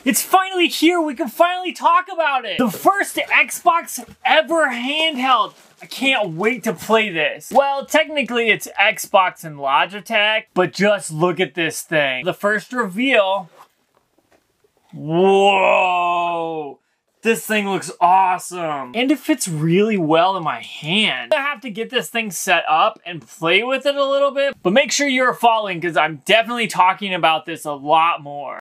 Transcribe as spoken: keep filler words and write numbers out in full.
It's finally here. We can finally talk about it. The first Xbox ever handheld. I can't wait to play this. Well, technically it's Xbox and Logitech, but just look at this thing. The first reveal. Whoa. This thing looks awesome. And it fits really well in my hand. I have to get this thing set up and play with it a little bit, but make sure you're following because I'm definitely talking about this a lot more.